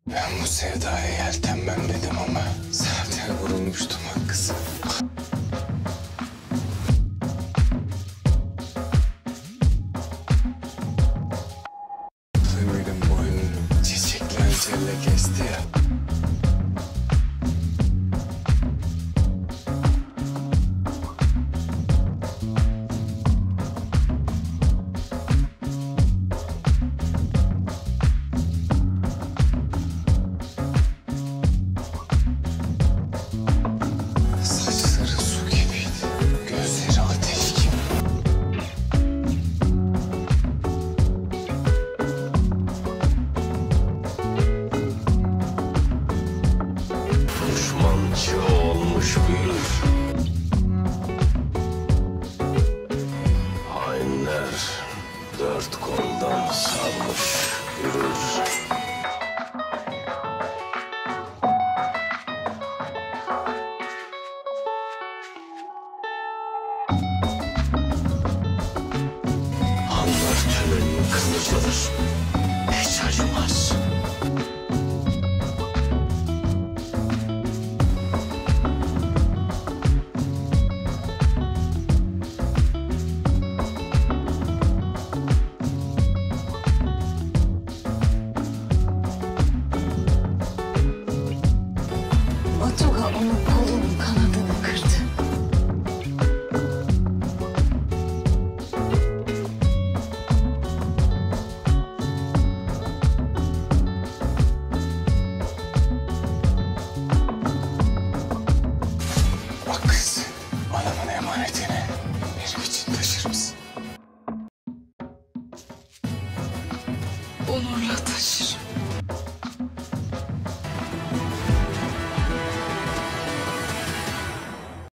Ben bu sevdaya yeltenmem dedim ama zaten vurulmuştum hakkısı. Ömrüm boynunu çiçeklerle kesti ya. Olmuş büyür. Hainler dört koldan sarmış yürür. Anlar tümenin kılıcıdır, hiç acımaz. 音が重く